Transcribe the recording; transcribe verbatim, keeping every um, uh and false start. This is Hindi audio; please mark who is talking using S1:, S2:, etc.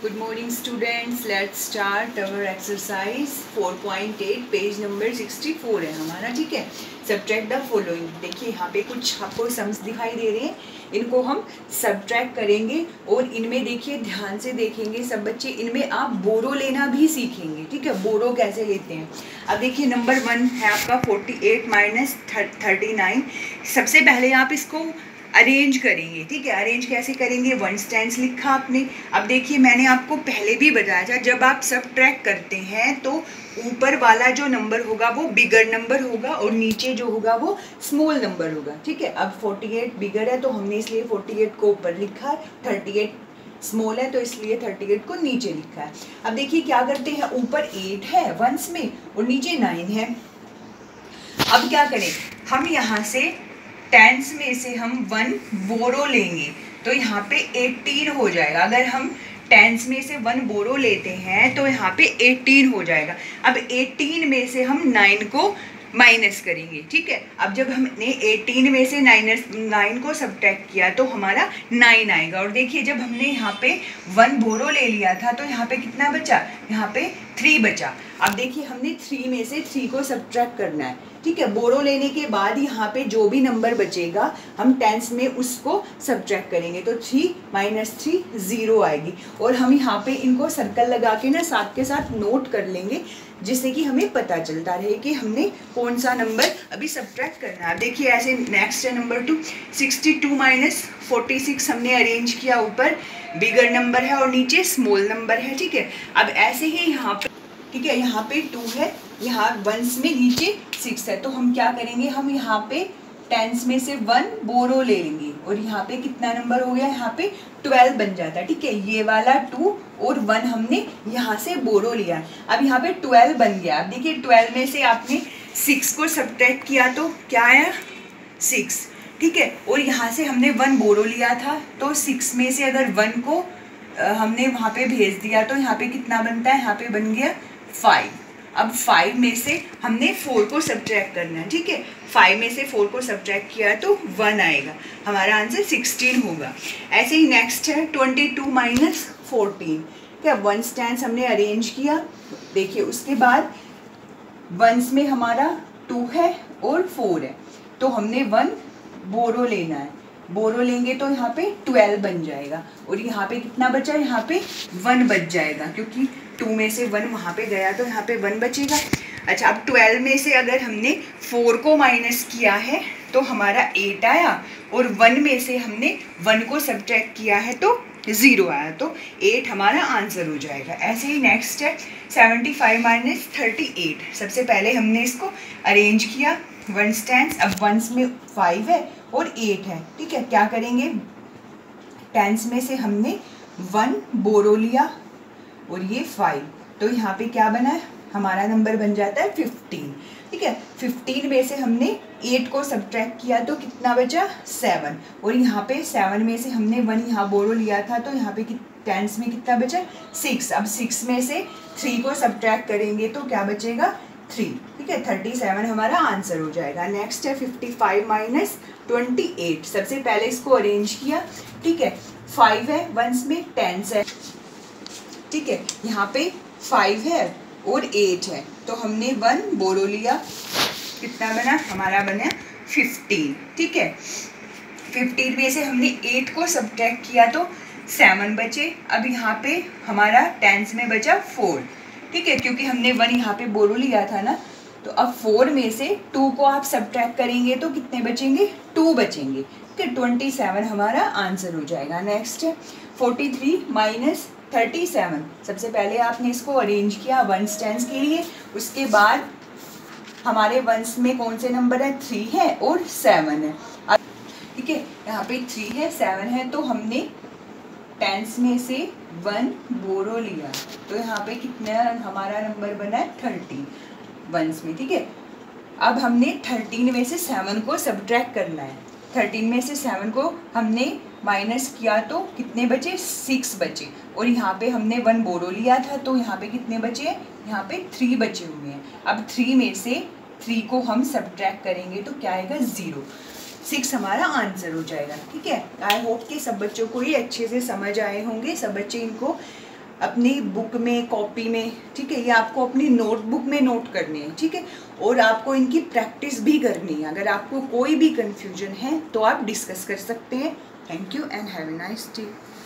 S1: Good morning students. Let's start our exercise four point eight, page number sixty-four है हमारा, ठीक है। Subtract the following। देखिए यहाँ पे कुछ आपको सम्स दिखाई दे रहे हैं, इनको हम सब्ट्रैक्ट करेंगे और इनमें देखिए ध्यान से देखेंगे सब बच्चे, इनमें आप बोरो लेना भी सीखेंगे, ठीक है। बोरो कैसे लेते हैं, अब देखिए नंबर वन है आपका forty-eight माइनस thirty-nine। सबसे पहले आप इसको अरेंज करेंगे, ठीक है। अरेंज कैसे करेंगे, वन स्टैंड्स लिखा आपने। अब देखिए मैंने आपको पहले भी बताया था, जब आप सब ट्रैक करते हैं तो ऊपर वाला जो नंबर होगा वो बिगर नंबर होगा और नीचे जो होगा वो स्मॉल नंबर होगा, ठीक है। अब forty-eight बिगर है तो हमने इसलिए forty-eight को ऊपर लिखा है, thirty-eight स्मॉल है तो इसलिए thirty-eight को नीचे लिखा है। अब देखिए क्या करते हैं, ऊपर eight है वंस में और नीचे nine है। अब क्या करें, हम यहाँ से टेंस में से हम वन बोरो लेंगे तो यहाँ पे eighteen हो जाएगा। अगर हम टेंस में से वन बोरो लेते हैं तो यहाँ पे eighteen हो जाएगा। अब eighteen में से हम nine को माइनस करेंगे, ठीक है। अब जब हमने eighteen में से nine को सब्ट्रैक्ट किया तो हमारा nine आएगा। और देखिए जब हमने यहाँ पे वन बोरो ले लिया था तो यहाँ पे कितना बचा, यहाँ पे three बचा। अब देखिए हमने three में से three को सब्ट्रैक्ट करना है, ठीक है। बोरो लेने के बाद यहाँ पे जो भी नंबर बचेगा हम टेंस में उसको सब्ट्रैक्ट करेंगे तो थ्री माइनस थ्री ज़ीरो आएगी। और हम यहाँ पे इनको सर्कल लगा के ना साथ के साथ नोट कर लेंगे, जिससे कि हमें पता चलता रहे कि हमने कौन सा नंबर अभी सब्ट्रैक्ट करना है। देखिए ऐसे नेक्स्ट है number two, sixty two minus forty six हमने अरेंज किया, ऊपर बिगर नंबर है और नीचे स्मॉल नंबर है, ठीक है। अब ऐसे ही यहाँ पे, ठीक है, यहाँ पे टू है, यहाँ वंस में नीचे सिक्स है, तो हम क्या करेंगे, हम यहाँ पे टेंस में से वन बोरो ले लेंगे और यहाँ पे कितना नंबर हो गया, यहाँ पे ट्वेल्व बन जाता है, ठीक है। ये वाला टू और वन हमने यहाँ से बोरो लिया, अब यहाँ पे ट्वेल्व बन गया। अब देखिए ट्वेल्व में से आपने सिक्स को सब्ट्रैक्ट किया तो क्या आया, सिक्स, ठीक है। और यहाँ से हमने वन बोरो लिया था तो सिक्स में से अगर वन को हमने वहाँ पे भेज दिया तो यहाँ पे कितना बनता है, यहाँ पे बन गया फाइव। अब फाइव में से हमने फोर को सब्ट्रैक्ट करना है, ठीक है। फाइव में से फोर को सब्ट्रैक्ट किया तो वन आएगा, हमारा आंसर सिक्सटीन होगा। ऐसे ही नेक्स्ट है ट्वेंटी टू माइनस फोर्टीन, क्या वन स्टैंड्स हमने अरेंज किया। देखिए उसके बाद वंस में हमारा टू है और फोर है तो हमने वन बोरो लेना है, बोरो लेंगे तो यहाँ पे ट्वेल्व बन जाएगा और यहाँ पे कितना बचा, यहाँ पे वन बच जाएगा, क्योंकि टू में से वन वहाँ पे गया तो यहाँ पे वन बचेगा। अच्छा अब ट्वेल्व में से अगर हमने फोर को माइनस किया है तो हमारा एट आया और वन में से हमने वन को सब्ट्रैक्ट किया है तो ज़ीरो आया, तो एट हमारा आंसर हो जाएगा। ऐसे ही नेक्स्ट है seventy five minus thirty eight. सबसे पहले हमने इसको अरेंज किया वन स्टैंड्स, अब वंस में फाइव है और एट है, ठीक है। क्या करेंगे, टेंस में से हमने वन बोरो लिया और ये फाइव, तो यहाँ पे क्या बना है, हमारा नंबर बन जाता है फिफ्टीन, ठीक है। फिफ्टीन में से हमने एट को सब्ट्रैक्ट किया तो कितना बचा, सेवन, और यहाँ पे सेवन में से हमने वन यहाँ बोरो लिया था तो यहाँ पे टेंस में कितना बचा, सिक्स। अब सिक्स में से थ्री को सब्ट्रैक्ट करेंगे तो क्या बचेगा, थ्री, ठीक है। थर्टी सेवन हमारा आंसर हो जाएगा। नेक्स्ट है fifty five minus twenty eight. सबसे पहले इसको अरेंज किया, ठीक है। फाइव है वंस में, टेंस है, ठीक है। यहाँ पे फाइव है और एट है तो हमने वन बोरो लिया, कितना बना, हमारा बना फिफ्टीन, ठीक है। फिफ्टीन में से हमने एट को सब्ट्रैक्ट किया तो सेवन बचे। अब यहाँ पे हमारा टेंस में बचा फोर, ठीक है, क्योंकि हमने वन यहाँ पे बोरो लिया था ना। तो अब फोर में से टू को आप सब्ट्रैक्ट करेंगे तो कितने बचेंगे, टू बचेंगे, ठीक है। ट्वेंटी सेवन हमारा आंसर हो जाएगा। नेक्स्ट है forty three minus thirty seven. सबसे पहले आपने इसको अरेंज किया वन स्टैंड्स के लिए, उसके बाद हमारे वंस में कौन से नंबर है, थ्री है और सेवन है, ठीक है। यहाँ पे थ्री है सेवन है तो हमने टेंस में से वन बोरो लिया तो यहाँ पे कितना हमारा नंबर बना है, थर्टीन वंस में, ठीक है। अब हमने थर्टीन में से सेवन को सब्ट्रैक्ट करना है, थर्टीन में से सेवन को हमने माइनस किया तो कितने बचे, सिक्स बचे, और यहाँ पे हमने वन बोरो लिया था तो यहाँ पे कितने बचे, यहाँ पे थ्री बचे हुए हैं। अब थ्री में से थ्री को हम सब्ट्रैक्ट करेंगे तो क्या आएगा, ज़ीरो, सिक्स हमारा आंसर हो जाएगा, ठीक है। आई होप कि सब बच्चों को ये अच्छे से समझ आए होंगे, सब बच्चे इनको अपनी बुक में, कॉपी में, ठीक है, ये आपको अपनी नोटबुक में नोट करने हैं, ठीक है, और आपको इनकी प्रैक्टिस भी करनी है। अगर आपको कोई भी कंफ्यूजन है तो आप डिस्कस कर सकते हैं। Thank you and have a nice day.